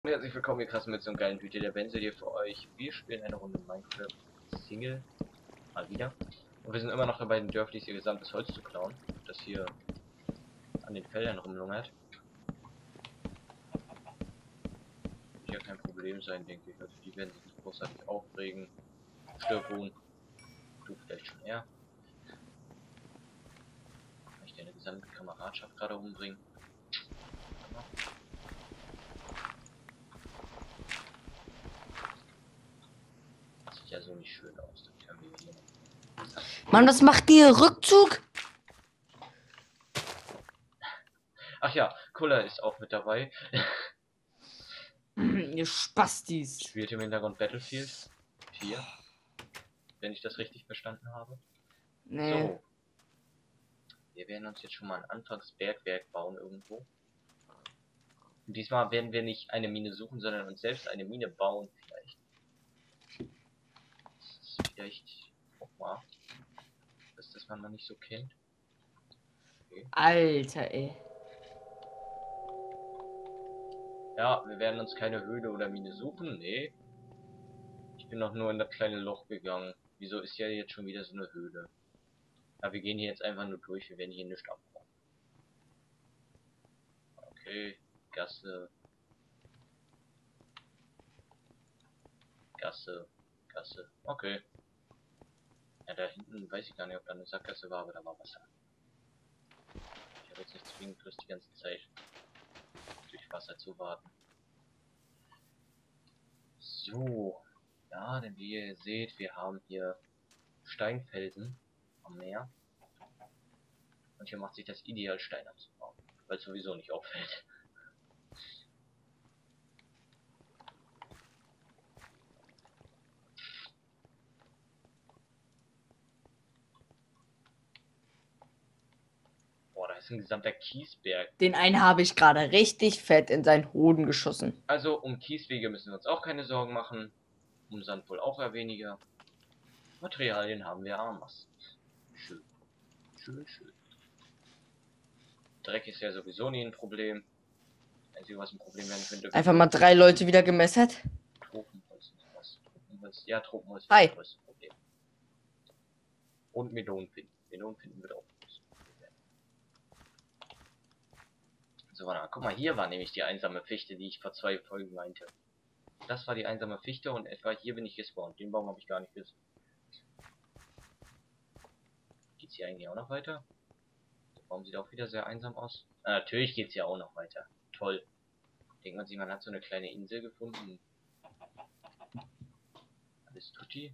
Herzlich willkommen, ihr krassen mit so einem geilen Video der Benze hier für euch. Wir spielen eine Runde Minecraft Single. Mal wieder. Und wir sind immer noch dabei, den Dörflis ihr gesamtes Holz zu klauen. Das hier an den Feldern rumlungert. Wird ja kein Problem sein, denke ich. Also die werden sich nicht großartig aufregen. Stirbuhn. Du vielleicht schon eher. Kann ich deine gesamte Kameradschaft gerade umbringen? Das sieht ja so nicht schön aus. Das können wir hier noch. Mann, was macht ihr? Rückzug? Ach ja, Kulla ist auch mit dabei. Ihr Spastis. Spielt im Hintergrund Battlefield 4. Wenn ich das richtig verstanden habe. Nee. So. Wir werden uns jetzt schon mal ein Anfangsbergwerk bauen irgendwo. Und diesmal werden wir nicht eine Mine suchen, sondern uns selbst eine Mine bauen vielleicht. Das ist vielleicht auch mal, dass das man noch nicht so kennt. Okay. Alter, ey. Ja, wir werden uns keine Höhle oder Mine suchen. Nee. Ich bin noch nur in das kleine Loch gegangen. Wieso ist ja jetzt schon wieder so eine Höhle? Ja, wir gehen hier jetzt einfach nur durch. Wir werden hier nichts abbauen. Okay. Gasse. Gasse. Gasse. Okay. Ja, da hinten weiß ich gar nicht, ob da eine Sackgasse war, aber da war Wasser. Ich habe jetzt nicht zwingend Lust, die ganze Zeit durch Wasser zu warten. So. Ja, denn wie ihr seht, wir haben hier Steinfelsen am Meer. Und hier macht sich das ideal, Stein abzubauen, weil es sowieso nicht auffällt. Boah, da ist ein gesamter Kiesberg. Den einen habe ich gerade richtig fett in seinen Hoden geschossen. Also um Kieswege müssen wir uns auch keine Sorgen machen. Um Sand wohl auch eher weniger. Materialien haben wir Armas. Schön. Schön, schön. Dreck ist ja sowieso nie ein Problem. Einzige, was ein Problem werden könnte, Einfach mal 3 Leute wieder gemessert. Tropenholz. Was? Tropenholz? Ja, Tropenholz ist Hi. das größte Problem. Und Melonen finden. Melonen finden wird auch ein größtes Problem werden. So, warte mal. Guck mal, hier war nämlich die einsame Fichte, die ich vor 2 Folgen meinte. Das war die einsame Fichte und etwa hier bin ich gespawnt. Den Baum habe ich gar nicht gesehen. Geht's hier eigentlich auch noch weiter? Der Baum sieht auch wieder sehr einsam aus. Natürlich geht's hier auch noch weiter. Toll. Denkt man sich, man hat so eine kleine Insel gefunden. Alles tutti.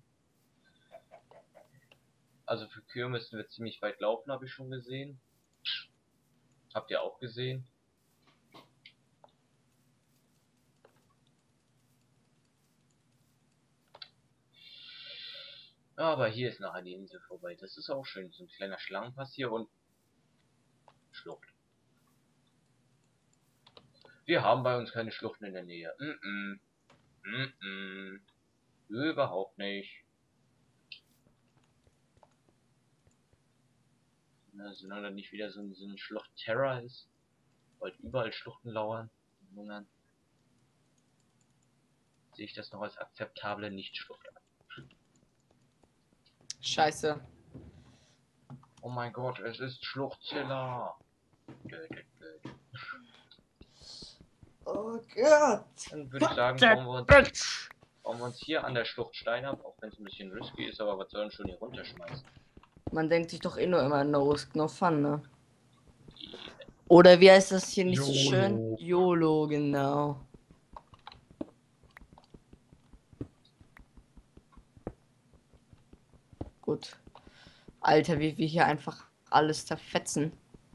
Also für Kühe müssen wir ziemlich weit laufen, habe ich schon gesehen. Habt ihr auch gesehen? Aber hier ist nachher die Insel vorbei. Das ist auch schön. So ein kleiner Schlangenpass hier und Schlucht. Wir haben bei uns keine Schluchten in der Nähe. Überhaupt nicht. Na, solange nicht wieder so ein Schlucht-Terror ist. Weil überall Schluchten lauern. Sehe ich das noch als akzeptable Nicht-Schlucht an. Scheiße. Oh mein Gott, es ist Schluchtzilla. Oh Gott. Dann würde ich sagen, bauen wir uns hier an der Schlucht Stein ab, auch wenn es ein bisschen risky ist, aber was sollen schon hier runterschmeißen? Man denkt sich doch eh nur immer no risk, no fun, ne? Oder wie heißt das hier nicht so schön? YOLO, genau. Gut. Alter, wie wir hier einfach alles zerfetzen.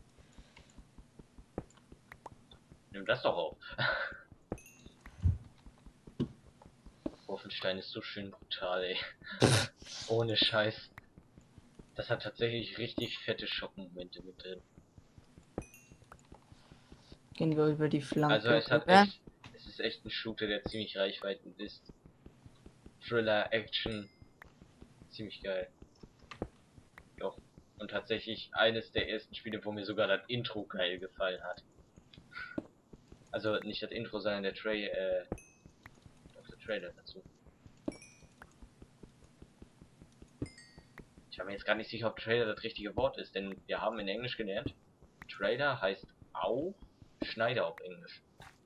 Nimm das doch auf. Wolfenstein ist so schön brutal, ey. Ohne Scheiß. Das hat tatsächlich richtig fette Schockmomente mit drin. Gehen wir über die Flanke. Also es ist echt ein Shooter, der ziemlich reichweitend ist. Thriller, Action. Ziemlich geil. Doch. Und tatsächlich eines der ersten Spiele, wo mir sogar das Intro geil gefallen hat. Also nicht das Intro, sondern der Trailer dazu. Ich war mir jetzt gar nicht sicher, ob Trailer das richtige Wort ist, denn wir haben in Englisch gelernt, Trailer heißt auch Schneider auf Englisch.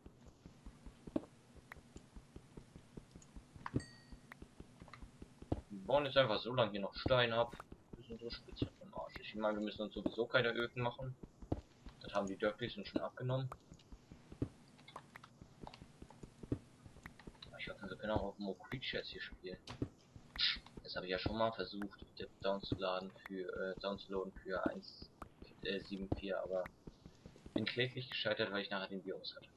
Wir bauen jetzt einfach so lange hier noch Stein ab, bis unsere Spitze vom Arsch ist. Ich meine, wir müssen uns sowieso keine Öfen machen. Das haben die Dörflis uns schon abgenommen. Ich hoffe, wir können auch auf More Creatures hier spielen. Das habe ich ja schon mal versucht, downzuladen für 1.7.4, aber bin kläglich gescheitert, weil ich nachher den Virus hatte.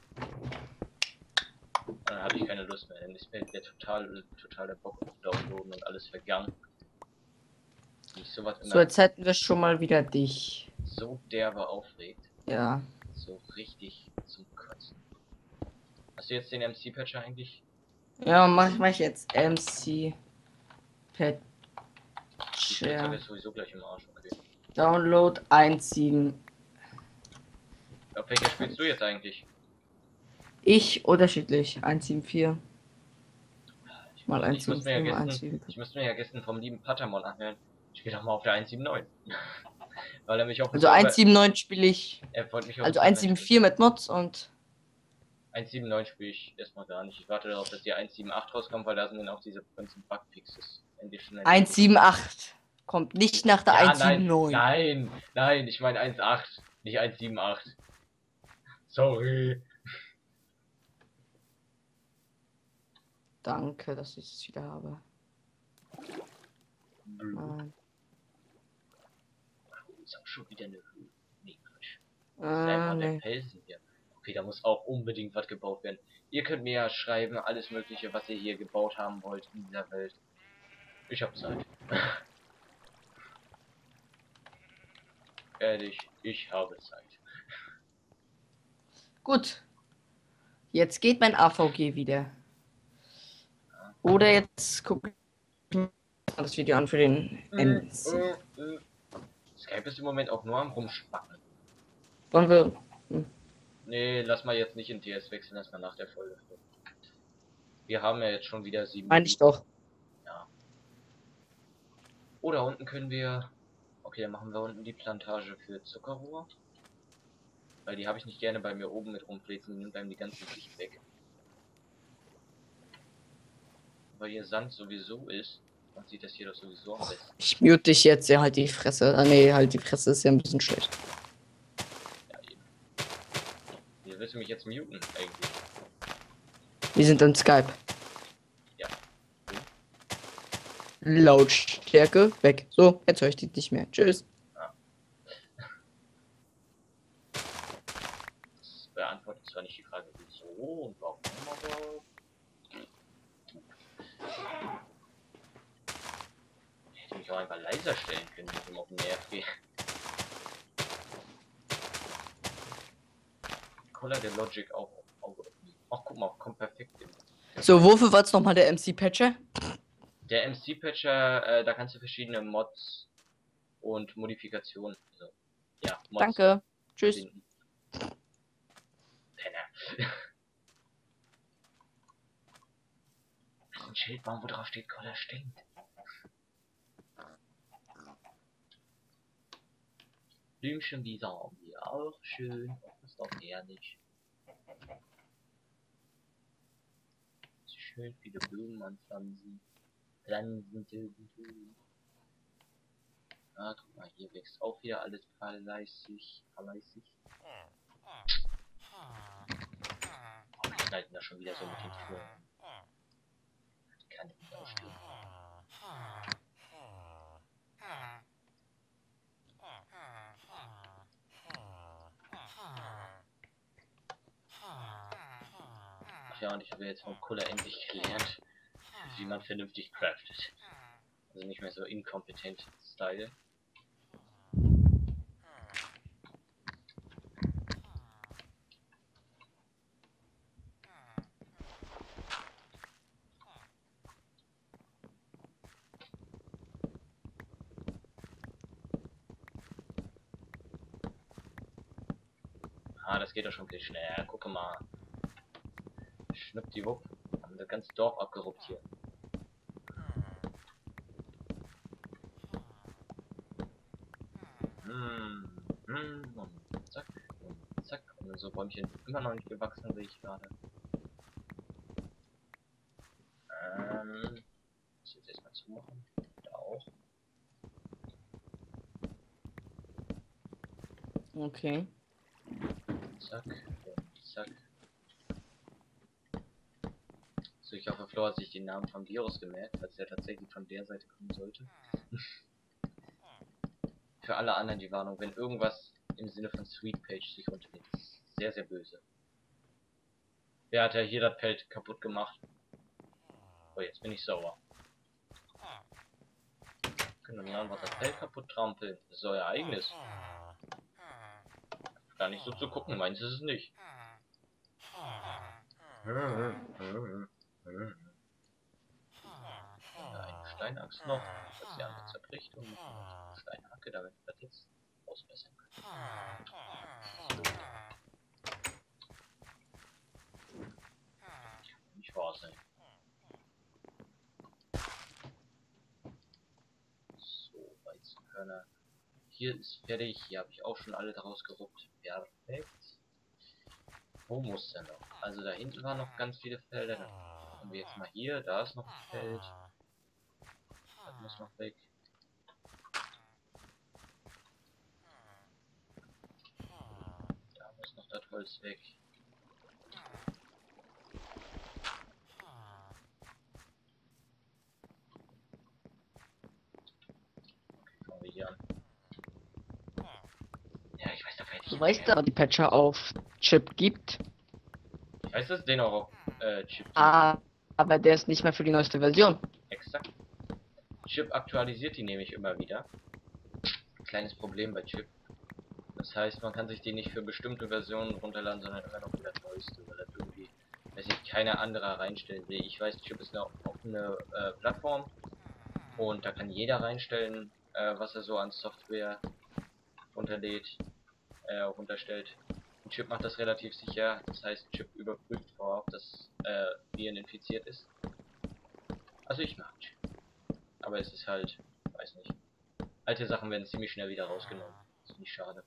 Und dann hatte ich keine Lust mehr, dann ist mir der total der Bock auf Downloaden und alles vergangen. Mich sowas So, immer jetzt hätten wir schon mal wieder dich. so derbe aufregt. Ja. So richtig zum Kotzen. Hast du jetzt den MC-Patcher eigentlich? Ja, mach ich jetzt MC Die Spielzeit Patcher. ist sowieso gleich im Arsch, okay. Download 1.7. Auf welcher spielst du jetzt eigentlich? Ich unterschiedlich. 1.7.4. Mal Ich muss mir ja 1.7.4 mal gestern, 1.7. ich musste mir ja gestern vom lieben Patamon anhören. Ich spiele doch mal auf der 1.7.9. Weil er mich auf dem Also Server, 1.7.9 spiele ich. er wollte mich auf dem Also Server 1.7.4 mit Mods und 1.7.9 spiele ich erstmal gar nicht. Ich warte darauf, dass die 1.7.8 rauskommt, weil da sind dann auch diese ganzen Bugfixes endlich schon entwickelt. 1.7.8 kommt nicht nach der Ja, nein, 1.7.9. nein, ich meine 1.8, nicht 1.7.8. Sorry. Danke, dass ich es wieder habe. Ist auch schon wieder eine Höhe. Nee, Quatsch. Das ist einfach der Nee. Felsen hier. Okay, da muss auch unbedingt was gebaut werden. Ihr könnt mir ja schreiben, alles mögliche, was ihr hier gebaut haben wollt in dieser Welt. Ich hab Zeit. Ehrlich, ich habe Zeit. Gut. Jetzt geht mein AVG wieder. Oder jetzt gucke ich mir das Video an für den NC. Skype ist im Moment auch nur am Rumspacken. Wollen wir. Nee, lass mal jetzt nicht in TS wechseln, erstmal nach der Folge. Wir haben ja jetzt schon wieder 7 Meine ich Minuten. doch. Ja. Oder unten können wir. Okay, dann machen wir unten die Plantage für Zuckerrohr. Weil die habe ich nicht gerne bei mir oben mit rumflitzen, nimmt einem die ganze Sicht weg. Weil hier Sand sowieso ist, man sieht das hier doch sowieso am besten. Ich mute dich jetzt, ja, halt die Fresse. Ah, nee, halt die Fresse ist ja ein bisschen schlecht. Ja, eben. Wie willst du mich jetzt muten eigentlich? Wir sind in Skype. Ja. Lautstärke weg. So, jetzt höre ich dich nicht mehr. Tschüss. Das beantwortet zwar nicht die Frage, wieso und warum, aber. Ich hätte mich auch einfach leiser stellen können, wenn ich ihm auf den Nerv gehe. Color der Logic auch auf Auge öffnen. Ach, guck mal, kommt perfekt hin. So, wofür war jetzt nochmal der MC-Patcher? Der MC-Patcher, da kannst du verschiedene Mods und Modifikationen, also, ja, Mods Danke. Tschüss. finden. Penner. Das ist ein Schildbaum, wo drauf steht, Color stinkt. Blümchenwiese haben wir auch schön. Das ist doch ehrlich. Schön viele Blumen anpflanzen. Pflanzen. Ah, guck mal, hier wächst auch wieder alles fleißig. Die schneiden da schon wieder so mit den Türen. Kann ich nicht ausstehen. Ach ja, und ich habe jetzt von Kuller endlich gelernt, wie man vernünftig craftet. Also nicht mehr so inkompetent Style. Ah, das geht doch schon viel schneller. Gucke mal. Schnuppdiwupp. Haben das ganze Dorf abgeruppt hier. Und zack. Und zack. Und so Bäumchen immer noch nicht gewachsen, sehe ich gerade. Das jetzt erstmal zumachen. Da auch. Okay. Zack. Und zack. So, ich hoffe, Flo hat sich den Namen vom Virus gemerkt, falls der tatsächlich von der Seite kommen sollte. Für alle anderen die Warnung, wenn irgendwas im Sinne von Sweetpage sich runterlädt. Sehr, sehr böse. Wer hat ja hier das Feld kaputt gemacht? Oh, jetzt bin ich sauer. Können wir einfach das Feld kaputt trampeln. Das ist euer eigenes. Gar nicht so zu gucken, meins ist es nicht. Eine Steinaxt noch, dass die andere zerbricht und eine Steinhacke, damit wir das jetzt ausbessern können. So. Nicht wahr sein. So, Weizenkörner. Hier ist fertig, hier habe ich auch schon alle draus geruppt. Perfekt. Wo muss der noch? Also da hinten waren noch ganz viele Felder. Dann haben wir jetzt mal hier, da ist noch ein Feld. Das muss noch weg. Da muss noch das Holz weg. Okay, fangen wir hier an. Ja, ich weiß, da fällt Du weißt, dass die Patcher auf Chip gibt. Ich weiß, dass es den auch auf Chip gibt. Aber der ist nicht mehr für die neueste Version. Exakt. Chip aktualisiert die nämlich immer wieder. Kleines Problem bei Chip. Das heißt, man kann sich die nicht für bestimmte Versionen runterladen, sondern immer noch wieder das neueste, weil das irgendwie, weiß ich, keiner anderer reinstellen will. Ich weiß, Chip ist eine offene Plattform und da kann jeder reinstellen, was er so an Software runterlädt, runterstellt. Und Chip macht das relativ sicher, das heißt, Chip überprüft vor, ob das Viren infiziert ist. Also ich mag Chip. Aber es ist halt, weiß nicht. Alte Sachen werden ziemlich schnell wieder rausgenommen. Das finde ich schade.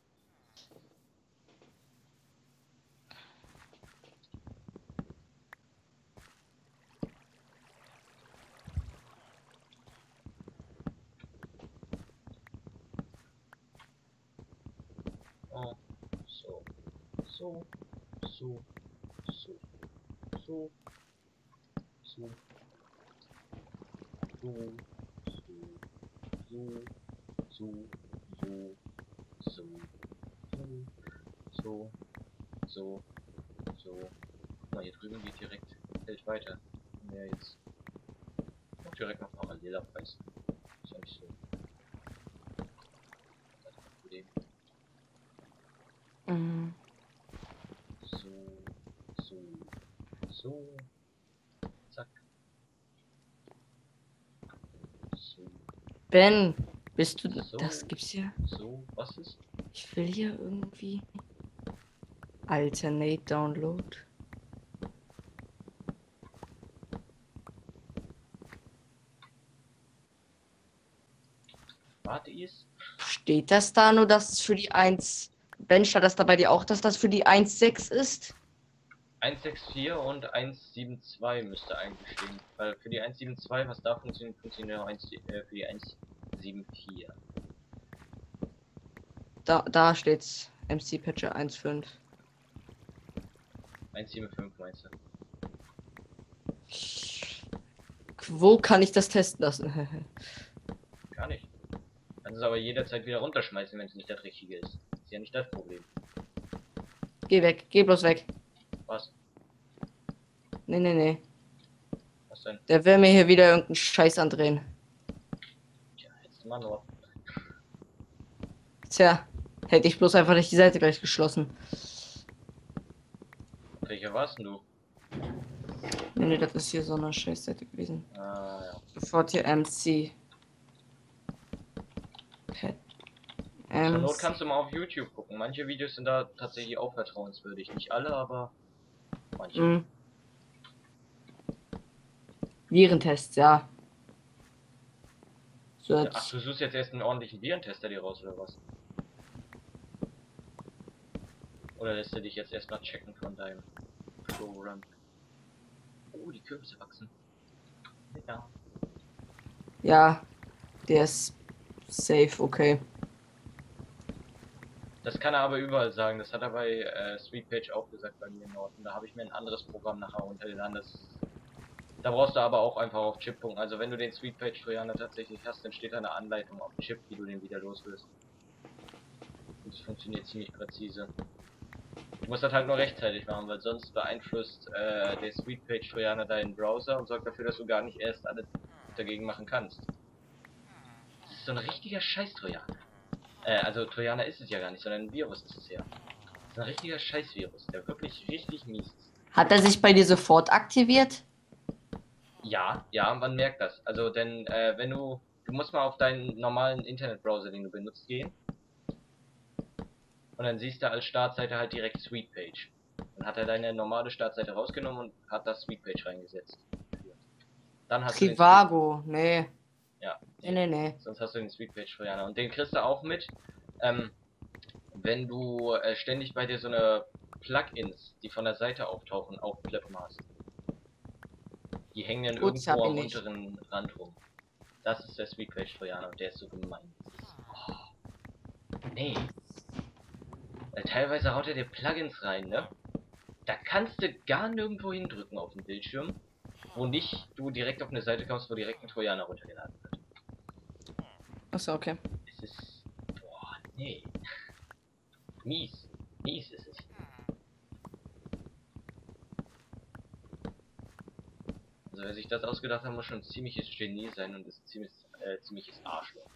Oh, so. So. So. So. So. So. So. So. So. So. So. So. So. So. Guck mal, hier drüben geht direkt Feld weiter. Ja, jetzt auch direkt noch parallel abreißen. Ist ja nicht so. Das ist kein Problem. Mhm. So. So. So. Zack. So. Ben, bist du... So. Das gibt's hier. So. Was ist? Ich will hier irgendwie... Alternate Download. Warte ist. Steht das da nur, dass es für die 1... Ben, stand das da bei dir auch, dass das für die 1.6 ist? 164 und 172 müsste eigentlich stehen. Weil für die 172, was da funktioniert, funktioniert auch für die 174. Da steht's. MC Patcher 1.5. 175 meinst du? Wo kann ich das testen lassen? Gar nicht. Kannst es aber jederzeit wieder runterschmeißen, wenn es nicht das Richtige ist. Ist ja nicht das Problem. Geh weg, geh bloß weg. Was? Nee. Was denn? Der will mir hier wieder irgendeinen Scheiß andrehen. Tja, jetzt mal nur. Tja, hätte ich bloß einfach nicht die Seite gleich geschlossen. Welcher warst denn du? Nee, das ist hier so eine Scheißseite gewesen. Ah, ja. Sofort hier MC. Pet. Zur Not kannst du mal auf YouTube gucken. Manche Videos sind da tatsächlich auch vertrauenswürdig. Nicht alle, aber manche. Mhm. Virentests, ja. So Ach, jetzt. du suchst jetzt erst einen ordentlichen Virentester dir raus, oder was? Oder lässt du dich jetzt erstmal checken von deinem Pro-Run? Oh, die Kürbisse wachsen. Ja. Ja, der ist safe, okay. Das kann er aber überall sagen. Das hat er bei Sweetpage auch gesagt bei mir in Norden. Da habe ich mir ein anderes Programm nachher runtergeladen. Da brauchst du aber auch einfach auf Chip gucken. Also wenn du den Sweetpage Trojaner tatsächlich hast, dann steht da eine Anleitung auf Chip, wie du den wieder loswirst. Und das funktioniert ziemlich präzise. Du musst das halt nur rechtzeitig machen, weil sonst beeinflusst der Sweetpage Trojaner deinen Browser und sorgt dafür, dass du gar nicht erst alles dagegen machen kannst. Das ist so ein richtiger Scheiß-Trojaner. Also Trojaner ist es ja gar nicht, sondern ein Virus ist es ja. Das ist ein richtiger Scheiß-Virus, der wirklich richtig mies ist. Hat er sich bei dir sofort aktiviert? Ja, ja, man merkt das. Also denn wenn du musst mal auf deinen normalen Internetbrowser, den du benutzt, gehen. Und dann siehst du als Startseite halt direkt Sweetpage. Dann hat er deine normale Startseite rausgenommen und hat das Sweetpage reingesetzt. Dann hast du den Trivago, nee. Ja, Nee. sonst hast du den Sweetpage Trojaner. Und den kriegst du auch mit, wenn du ständig bei dir so eine Plugins, die von der Seite auftauchen, aufpleppen hast. Die hängen dann Gut, ich irgendwo hab ihn am nicht. unteren Rand rum. Das ist der Sweetpage Trojaner und der ist so gemein. Nee. Weil teilweise haut er dir Plugins rein, ne? Da kannst du gar nirgendwo hindrücken auf dem Bildschirm, wo nicht du direkt auf eine Seite kommst, wo direkt ein Trojaner runtergeladen wird. Achso, okay. Es ist. Boah, nee. Mies. Mies ist es. Also wer sich das ausgedacht hat, muss schon ein ziemliches Genie sein und ist ein ziemliches Arschloch.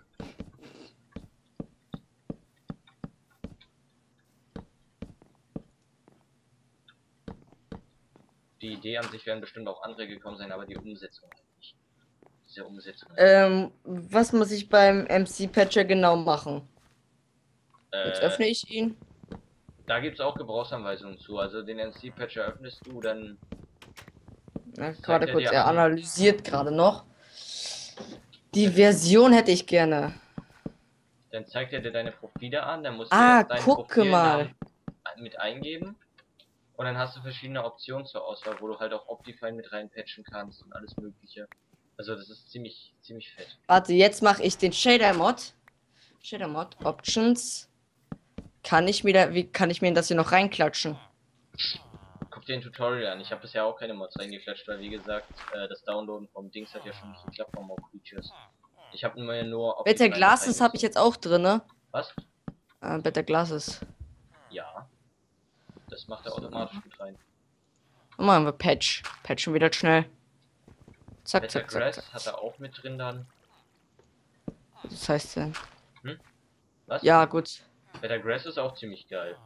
Die Idee an sich werden bestimmt auch andere gekommen sein, aber die Umsetzung halt nicht. Diese Umsetzung. Was muss ich beim MC-Patcher genau machen? Jetzt öffne ich ihn. Da gibt es auch Gebrauchsanweisungen zu. Also den MC-Patcher öffnest du, dann Na, zeigt gerade er kurz, dir er an. analysiert gerade noch. Die Version hätte ich gerne. Dann zeigt er dir deine Profile an, dann musst du Ah, erst deinen gucke mal. Profilnamen mit eingeben. Und dann hast du verschiedene Optionen zur Auswahl, wo du halt auch Optifine mit reinpatchen kannst und alles mögliche. Also das ist ziemlich fett. Warte, jetzt mache ich den Shader-Mod. Shader-Mod, Options. Wie kann ich mir das hier noch reinklatschen? Guck dir ein Tutorial an. Ich habe bisher auch keine Mods reingeklatscht, weil wie gesagt, das Downloaden vom Dings hat ja schon nicht geklappt vom Mob Creatures. Ich habe nur Better Optifine Glasses habe ich jetzt auch drin, ne? Was? Better Glasses. Ja. Das macht er automatisch mit rein. Und machen wir Patch. Patchen wieder schnell. Zack, Better zack, zack, Grass zack. hat er auch mit drin dann. Das heißt denn. Was? Ja, gut. Better Grass ist auch ziemlich geil.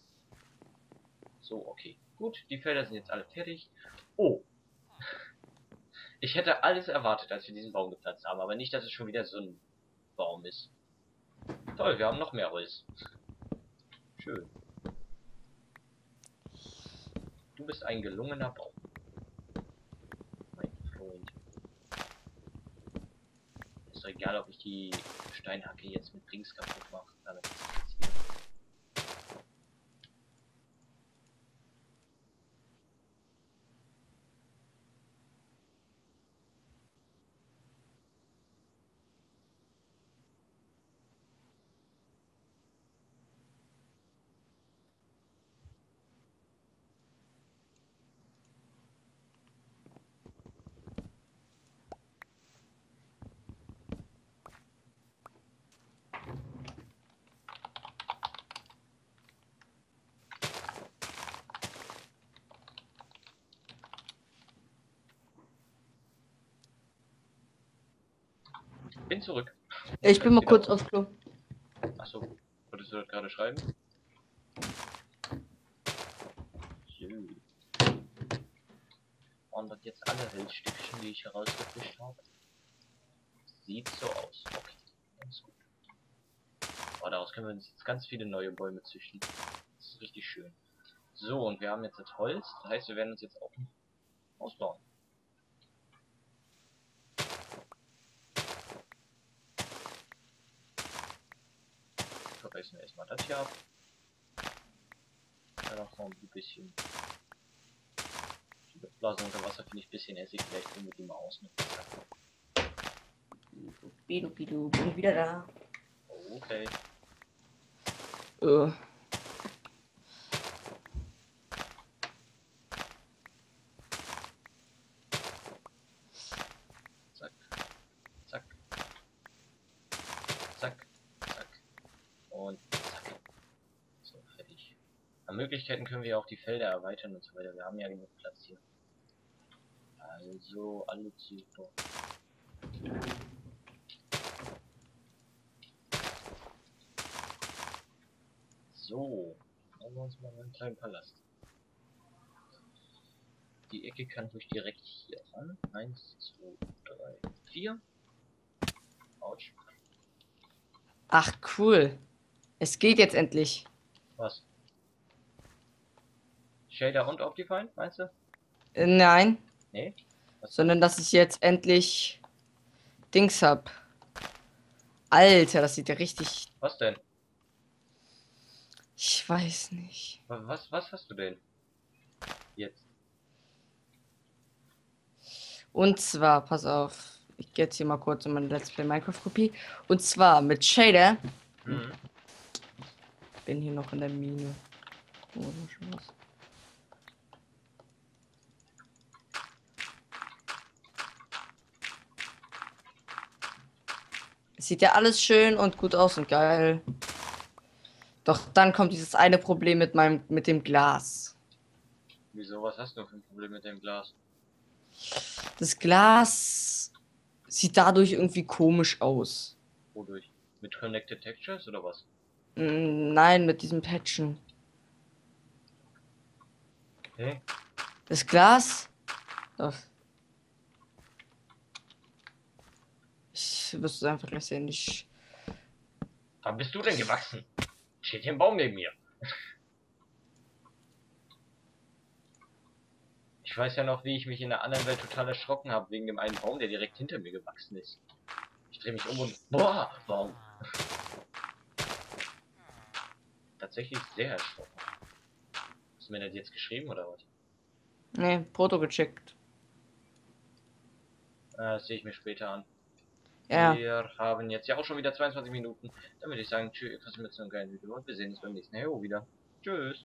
So, okay. Gut, die Felder sind jetzt alle fertig. Oh. Ich hätte alles erwartet, als wir diesen Baum gepflanzt haben, aber nicht, dass es schon wieder so ein Baum ist. Toll, wir haben noch mehr Holz. Schön. Du bist ein gelungener Baum. Mein Freund. Ist doch egal, ob ich die Steinhacke jetzt mit Dings kaputt mache. Damit ist es jetzt hier. Bin zurück. Ich bin mal kurz auf Klo. Achso, wolltest du das gerade schreiben? So. Und das jetzt alle Holzstückchen, die ich herausgefischt habe. Sieht so aus. Okay, ganz gut. Oh, daraus können wir uns jetzt ganz viele neue Bäume züchten. Das ist richtig schön. So, und wir haben jetzt das Holz. Das heißt, wir werden uns jetzt auch ein Haus bauen. Verreißen wir erstmal das hier ab. Dann noch ein bisschen. Die Blasen unter Wasser finde ich ein bisschen hässlich. Vielleicht können wir die mal ausnehmen. Bidu, bin wieder da. Okay. Zack. Zack. Zack. Zack. Und zack. So, fertig. An Möglichkeiten können wir auch die Felder erweitern und so weiter. Wir haben ja genug Platz hier. Also, alle Züge. So, machen wir uns mal einen kleinen Palast. Die Ecke kann ruhig direkt hier ran. 1, 2, 3, 4. Autsch. Ach, cool. Es geht jetzt endlich. Was? Shader und Optifine, meinst du? Nein, Nee? Was? sondern dass ich jetzt endlich Dings hab. Alter, das sieht ja richtig. Was denn? Ich weiß nicht. Was hast du denn? Jetzt. Und zwar, pass auf. Ich gehe jetzt hier mal kurz in meine Let's Play Minecraft Kopie. Und zwar mit Shader. Mhm. Bin hier noch in der Mine. Oh, da schon was. Es sieht ja alles schön und gut aus und geil. Doch dann kommt dieses eine Problem mit dem Glas. Wieso, was hast du für ein Problem mit dem Glas? Das Glas sieht dadurch irgendwie komisch aus. Wodurch? Mit Connected Textures oder was? Nein, mit diesem Patchen. Okay. Das Glas. Doch. Ich wirst es einfach gleich sehen. Wann bist du denn gewachsen? Steht hier ein Baum neben mir. Ich weiß ja noch, wie ich mich in der anderen Welt total erschrocken habe, wegen dem einen Baum, der direkt hinter mir gewachsen ist. Ich drehe mich um und... Boah! Baum! Tatsächlich sehr erschrocken. Hast du mir das jetzt geschrieben oder was? Nee, Foto gecheckt. Das sehe ich mir später an. Ja. Wir haben jetzt ja auch schon wieder 22 Minuten. Dann würde ich sagen, tschüss, was mit so einem geilen Video und wir sehen uns beim nächsten Hero wieder. Tschüss.